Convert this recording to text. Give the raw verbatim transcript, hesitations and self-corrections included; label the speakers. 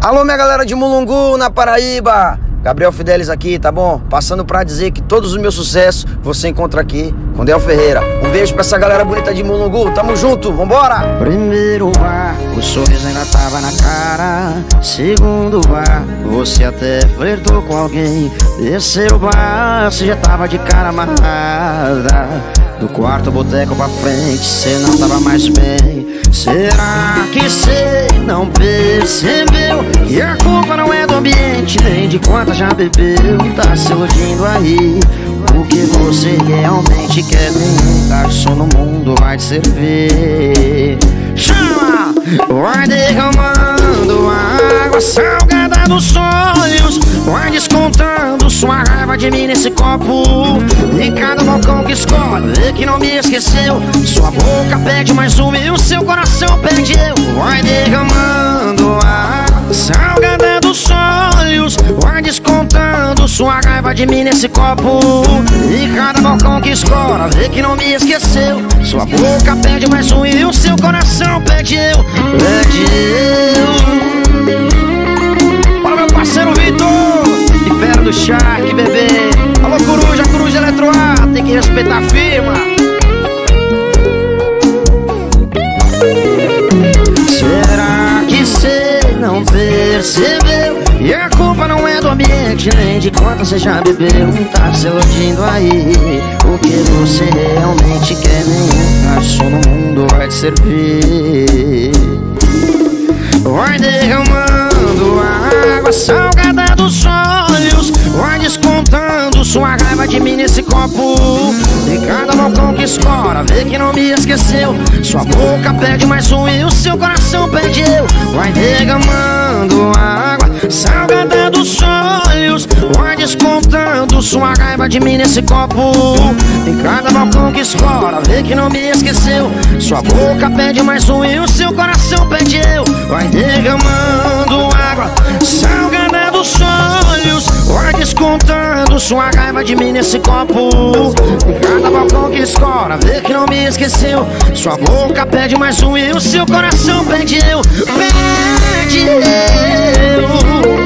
Speaker 1: Alô, minha galera de Mulungu, na Paraíba. Gabriel Fidelis aqui, tá bom? Passando pra dizer que todos os meus sucessos você encontra aqui com Del Ferreira. Um beijo pra essa galera bonita de Mulungu. Tamo junto, vambora!
Speaker 2: Primeiro bar, o sorriso ainda tava na cara. Segundo bar, você até flertou com alguém. Terceiro bar, você já tava de cara amarrada. Do quarto boteco pra frente, cê não tava mais bem. Será que cê não percebeu que a culpa não é do ambiente, nem de quantas já bebeu? Tá se iludindo aí, o que você realmente quer? Nem garçom no mundo vai te servir. Chama! Vai derramando a água salgada dos sonhos, vai descontando sua raiva de mim nesse copo. Em cada balcão que escolhe, vê que não me esqueceu. Sua boca pede mais uma e o seu coração pede eu. Vai derramando a água salgada dos sonhos, vai descontando sua raiva de mim nesse copo. Em cada balcão que escola, vê que não me esqueceu. Sua boca pede mais um e o seu coração pede eu. Pede eu. Para meu parceiro Vitor, de Fera do Shark, bebê. Alô, Coruja, Coruja Eletro A, tem que respeitar a firma. Será que cê não percebeu? E a culpa não é do ambiente, nem de quanto você já bebeu. Tá se iludindo aí, o que você realmente quer? Nem garçom no mundo vai te servir. Vai derramando a água salgada dos olhos, vai descontando sua raiva de mim nesse copo. Em cada balcão que escora, vê que não me esqueceu. Sua boca pede mais um e o seu coração pede eu. Vai derramando a água salgada dos olhos, vai descontando sua raiva de mim nesse copo. Em cada balcão que escora, vê que não me esqueceu. Sua boca pede mais um e o seu coração pede eu. Vai derramando água salgada dos olhos, vai descontando sua raiva de mim nesse copo. Em cada balcão que escora, vê que não me esqueceu. Sua boca pede mais um e o seu coração pede eu. Pede eu.